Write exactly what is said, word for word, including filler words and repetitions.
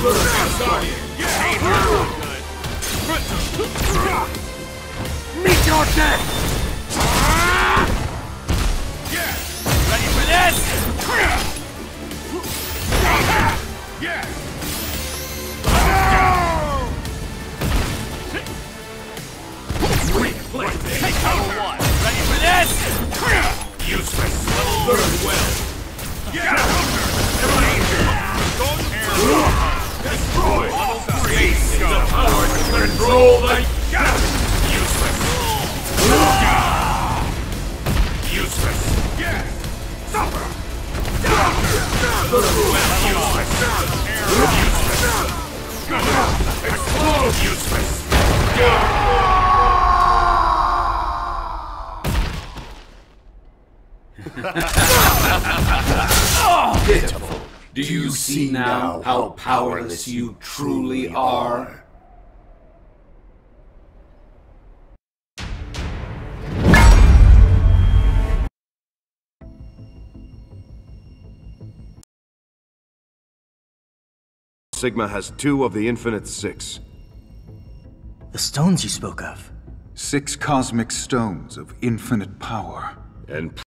Meet your death! Ready for this? Yeah! Take cover one. Ready for this? Useless. Burn well. Yeah! Destroy! Face the power to control the... Useless. Useless. Yes! Suffer! Burn well. Useless. Explode! Useless. Pitiful. Do you see now how powerless you truly are? Sigma has two of the Infinite Six. The stones you spoke of. Six cosmic stones of infinite power. And